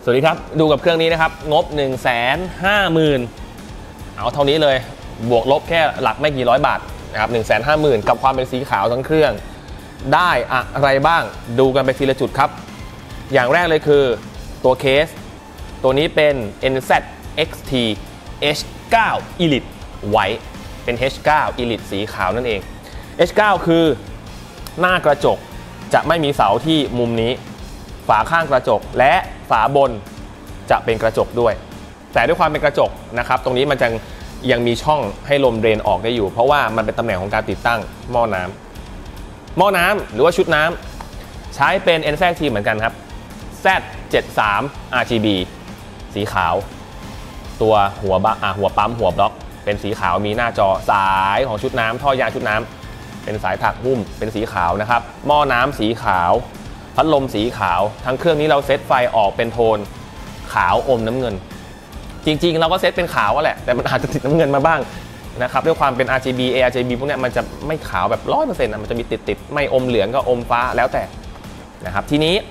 สวัสดีครับดูกับเครื่องนี้นะครับงบ 150,000 เอาเท่านี้เลยบวกลบแค่หลักไม่กี่ร้อยบาทนะครับ 150,000 กับความเป็นสีขาวทั้งเครื่องได้อะไรบ้างดูกันไปทีละจุดครับอย่างแรกเลยคือตัวเคสตัวนี้เป็น NZXT H9 Elite White เป็น H9 Elite สีขาวนั่นเอง H9 คือหน้ากระจกจะไม่มีเสาที่มุมนี้ฝาข้างกระจกและฝาบนจะเป็นกระจกด้วยแต่ด้วยความเป็นกระจกนะครับตรงนี้มันยังมีช่องให้ลมเดรนออกได้อยู่เพราะว่ามันเป็นตำแหน่งของการติดตั้งหม้อน้ำหรือว่าชุดน้ำใช้เป็น NZXT เหมือนกันครับ Z73 RGB สีขาวตัวหัวปั๊มหัวบล็อกเป็นสีขาวมีหน้าจอสายของชุดน้ำท่อยางชุดน้ำเป็นสายถักหุ้มเป็นสีขาวนะครับหม้อน้ำสีขาวพัดลมสีขาวทั้งเครื่องนี้เราเซตไฟออกเป็นโทนขาวอมน้ำเงินจริงๆเราก็เซตเป็นขาวแหละแต่มันอาจจะติดน้ำเงินมาบ้างนะครับด้วยความเป็น RGB ARGB พวกนี้มันจะไม่ขาวแบบ 100% มันจะมีติดไม่อมเหลืองก็อมฟ้าแล้วแต่นะครับทีนี้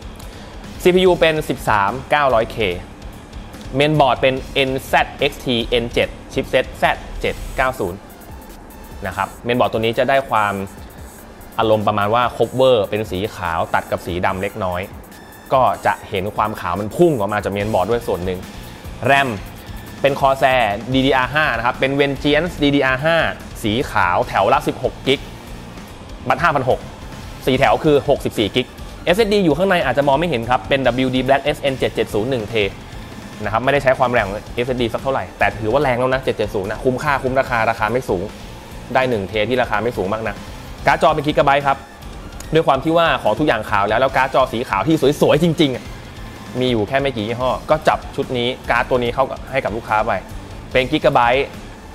CPU เป็น 13900K เมนบอร์ดเป็น NZXT N7 Chipset Z790 นะครับเมนบอร์ดตัวนี้จะได้ความอารมณ์ประมาณว่า cover เป็นสีขาวตัดกับสีดำเล็กน้อยก็จะเห็นความขาวมันพุ่งออกมาจากเมนบอร์ดด้วยส่วนหนึ่ง RAM เป็น Corsair DDR5 นะครับเป็น Vengeance DDR5 สีขาวแถวละ16กิกบัตร 5,600 4แถวคือ64กิก SSD อยู่ข้างในอาจจะมองไม่เห็นครับเป็น WD Black SN770-1T นะครับไม่ได้ใช้ความแรงของ SSD สักเท่าไหร่แต่ถือว่าแรงแล้วนะ770นะคุ้มค่าคุ้มราคาไม่สูงได้ 1T ที่ราคาไม่สูงมากนะการ์ดจอเป็นกิกะไบต์ครับด้วยความที่ว่าของทุกอย่างขาวแล้วการ์ดจอสีขาวที่สวยๆจริงๆมีอยู่แค่ไม่กี่ยี่ห้อก็จับชุดนี้การ์ดตัวนี้เข้าให้กับลูกค้าไปเป็นกิกะไบต์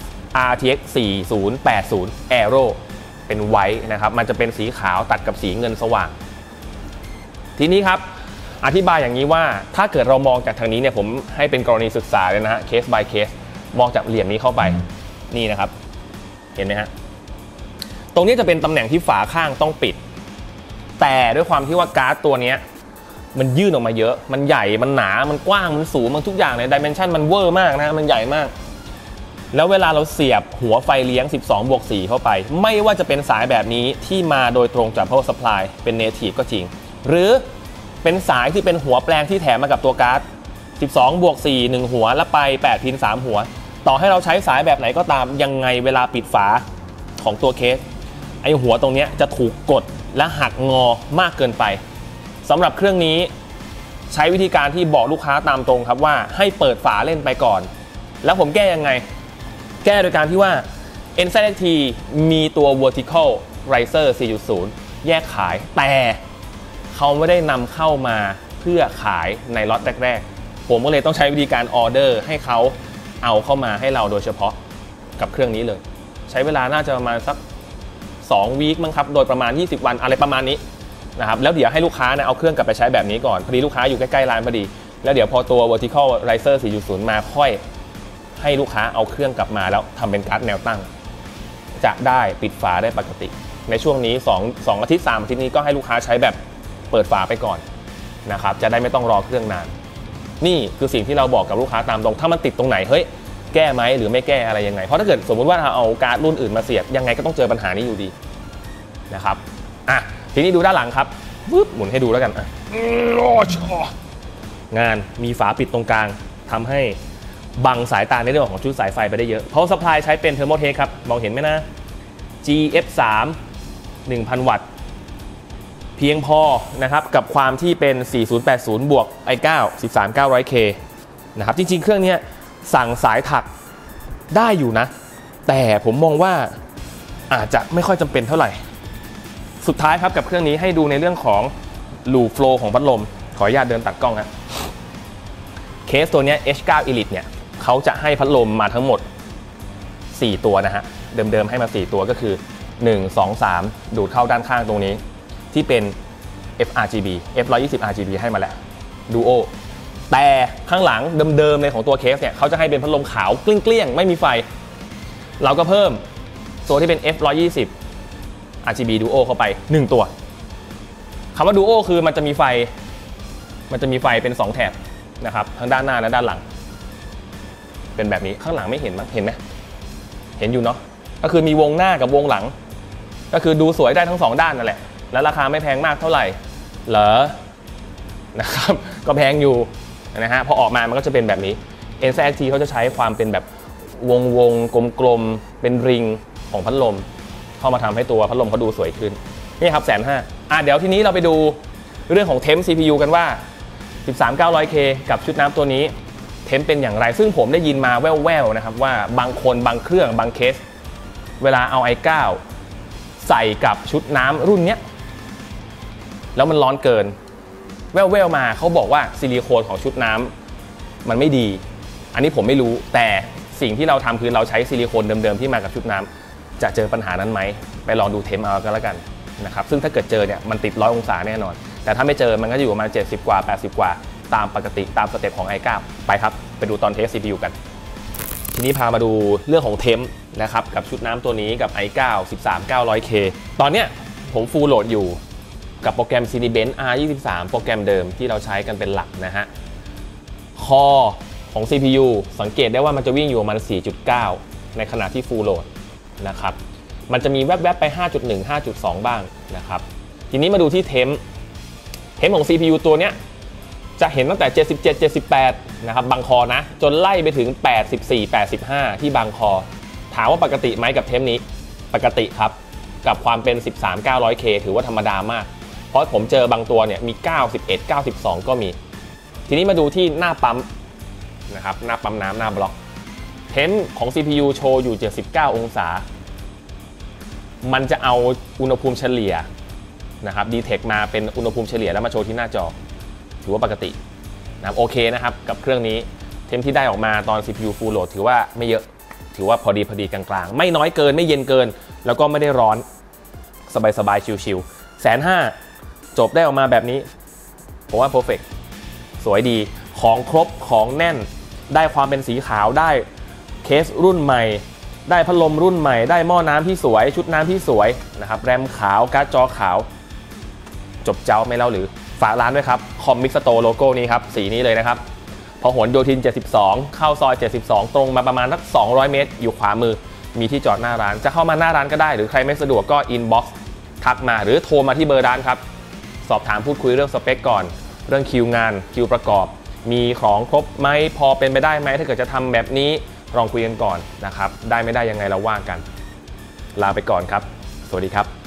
RTX 4080 Aero เป็นไวท์นะครับมันจะเป็นสีขาวตัดกับสีเงินสว่างทีนี้ครับอธิบายอย่างนี้ว่าถ้าเกิดเรามองจากทางนี้เนี่ยผมให้เป็นกรณีศึกษาเลยนะฮะเคส by เคสมองจากเหลี่ยมนี้เข้าไปนี่นะครับเห็นไหมฮะตรงนี้จะเป็นตำแหน่งที่ฝาข้างต้องปิดแต่ด้วยความที่ว่าการ์ดตัวนี้มันยื่นออกมาเยอะมันใหญ่มันหนามันกว้างมันสูงมันทุกอย่างในดิเมนชันมันเวอร์มากนะมันใหญ่มากแล้วเวลาเราเสียบหัวไฟเลี้ยง 12/4 เข้าไปไม่ว่าจะเป็นสายแบบนี้ที่มาโดยตรงจาก power supply เป็น native ก็จริงหรือเป็นสายที่เป็นหัวแปลงที่แถมมากับตัวการ์ด 12/4 1หัวแล้วไป8พิน3หัวต่อให้เราใช้สายแบบไหนก็ตามยังไงเวลาปิดฝาของตัวเคสไอหัวตรงนี้จะถูกกดและหักงอมากเกินไปสำหรับเครื่องนี้ใช้วิธีการที่บอกลูกค้าตามตรงครับว่าให้เปิดฝาเล่นไปก่อนแล้วผมแก้ยังไงแก้โดยการที่ว่า NZXT มีตัว Vertical Riser 4.0 แยกขายแต่เขาไม่ได้นำเข้ามาเพื่อขายในล็อตแรกๆผมก็เลยต้องใช้วิธีการออเดอร์ให้เขาเอาเข้ามาให้เราโดยเฉพาะกับเครื่องนี้เลยใช้เวลาน่าจะประมาณสัก2 วีคมั้งครับโดยประมาณ20 วันอะไรประมาณนี้นะครับแล้วเดี๋ยวให้ลูกค้าเอาเครื่องกลับไปใช้แบบนี้ก่อนพอดีลูกค้าอยู่ใกล้ๆร้านพอดีแล้วเดี๋ยวพอตัว Vertical Riser 4.0 มาค่อยให้ลูกค้าเอาเครื่องกลับมาแล้วทำเป็นการ์ดแนวตั้งจะได้ปิดฝาได้ปกติในช่วงนี้2 อาทิตย์ 3 อาทิตย์นี้ก็ให้ลูกค้าใช้แบบเปิดฝาไปก่อนนะครับจะได้ไม่ต้องรอเครื่องนานนี่คือสิ่งที่เราบอกกับลูกค้าตามตรงถ้ามันติดตรงไหนเฮ้ยแก้ไหมหรือไม่แก้อะไรยังไงเพราะถ้าเกิดสมมุติว่าเราเอาการ์ดรุ่นอื่นมาเสียบยังไงก็ต้องเจอปัญหานี้อยู่ดีนะครับทีนี้ดูด้านหลังครับหมุนให้ดูแล้วกันงานมีฝาปิดตรงกลางทำให้บังสายตาในเรื่องของชุดสายไฟไปได้เยอะเพราะซัพพลายใช้เป็น Thermaltake ครับมองเห็นไหมนะ GF3 1000 วัตต์เพียงพอนะครับกับความที่เป็น 4080 บวก i9 13900K นะครับจริงๆเครื่องนี้สั่งสายถักได้อยู่นะแต่ผมมองว่าอาจจะไม่ค่อยจำเป็นเท่าไหร่สุดท้ายครับกับเครื่องนี้ให้ดูในเรื่องของลูปโฟลว์ของพัดลมขออนุญาตเดินตัดกล้องครับเคสตัวนี้ H9 Elite เนี่ยเขาจะให้พัดลมมาทั้งหมด4ตัวนะฮะเดิมๆให้มา4ตัวก็คือ1 2 3ดูดเข้าด้านข้างตรงนี้ที่เป็น FRGB F120 RGB ให้มาแล้ว Duo แต่ข้างหลังเดิมๆเลยของตัวเคสเนี่ยเขาจะให้เป็นพัดลมขาวเกลี้ยงๆไม่มีไฟเราก็เพิ่มตัวที่เป็น F120 RGB Duo เข้าไป1ตัวคำว่า Duo คือมันจะมีไฟเป็น2แถบนะครับทั้งด้านหน้าและด้านหลังเป็นแบบนี้ข้างหลังไม่เห็นมั้งเห็นไหมเห็นอยู่เนาะก็คือมีวงหน้ากับวงหลังก็คือดูสวยได้ทั้ง2ด้านนั่นแหละและราคาไม่แพงมากเท่าไหร่เหรอนะครับก็แพงอยู่นะฮะพอออกมามันก็จะเป็นแบบนี้ NZXT เขาจะใช้ความเป็นแบบวงกลมๆเป็นริงของพัดลมเข้ามาทำให้ตัวพัดลมเขาดูสวยขึ้นนี่ครับ150,000เดี๋ยวทีนี้เราไปดูเรื่องของเทม CPU กันว่า 13900K กับชุดน้ำตัวนี้เทมเป็นอย่างไรซึ่งผมได้ยินมาแว่วๆนะครับว่าบางคนบางเครื่องบางเคสเวลาเอา i9 ใส่กับชุดน้ำรุ่นเนี้ยแล้วมันร้อนเกินแว่วๆมาเขาบอกว่าซิลิโคนของชุดน้ำมันไม่ดีอันนี้ผมไม่รู้แต่สิ่งที่เราทำคือเราใช้ซิลิโคนเดิมๆที่มากับชุดน้ำจะเจอปัญหานั้นไหมไปลองดูเทมเอาก็แล้วกันนะครับซึ่งถ้าเกิดเจอเนี่ยมันติด100 องศาแน่นอนแต่ถ้าไม่เจอมันก็จะอยู่ประมาณ70 กว่า80 กว่าตามปกติตามสเต็ปของ i9 ไปครับไปดูตอนเทส CPU กันทีนี้พามาดูเรื่องของเทมนะครับกับชุดน้ำตัวนี้กับ i9 13900K ตอนเนี้ยผมฟูลโหลดอยู่กับโปรแกรม Cinebench R23 โปรแกรมเดิมที่เราใช้กันเป็นหลักนะฮะคอของ CPU สังเกตได้ว่ามันจะวิ่งอยู่ประมาณ 4.9 ในขณะที่ฟูลโหลดนะครับมันจะมีแวบๆไป 5.1 5.2 บ้างนะครับทีนี้มาดูที่เทมของ CPU ตัวเนี้ยจะเห็นตั้งแต่77 78นะครับบางคอนะจนไล่ไปถึง84 85ที่บางคอถามว่าปกติไหมกับเทมนี้ปกติครับกับความเป็น 13900K ถือว่าธรรมดามากเพราะผมเจอบางตัวเนี่ยมี91 92ก็มีทีนี้มาดูที่หน้าปั๊มนะครับหน้าปั๊มน้ำหน้าบล็อกเทมของ CPU โชว์อยู่79 องศามันจะเอาอุณหภูมิเฉลี่ยนะครับ Detect มาเป็นอุณหภูมิเฉลี่ยแล้วมาโชว์ที่หน้าจอถือว่าปกตินะโอเคนะครับกับเครื่องนี้เทมที่ได้ออกมาตอน CPU Full Load ถือว่าไม่เยอะถือว่าพอดีกลางๆไม่น้อยเกินไม่เย็นเกินแล้วก็ไม่ได้ร้อนสบายชิวๆ150,000จบได้ออกมาแบบนี้ผมว่า perfect สวยดีของครบของแน่นได้ความเป็นสีขาวได้เคสรุ่นใหม่ได้พัดลมรุ่นใหม่ได้หม้อน้ำที่สวยชุดน้ำที่สวยนะครับแรมขาวการ์ดจอขาวจบเจ้าไม่เล่าหรือฝากร้านด้วยครับคอมมิกสโตร์โลโก้นี้ครับสีนี้เลยนะครับพหลโยธิน72เข้าซอย72ตรงมาประมาณสัก200 เมตรอยู่ขวามือมีที่จอดหน้าร้านจะเข้ามาหน้าร้านก็ได้หรือใครไม่สะดวกก็อินบ็อกซ์ทักมาหรือโทรมาที่เบอร์ร้านครับสอบถามพูดคุยเรื่องสเปคก่อนเรื่องคิวงานคิวประกอบมีของครบไหมพอเป็นไปได้ไหมถ้าเกิดจะทำแบบนี้ลองคุยกันก่อนนะครับได้ไม่ได้ยังไงเราว่ากันลาไปก่อนครับสวัสดีครับ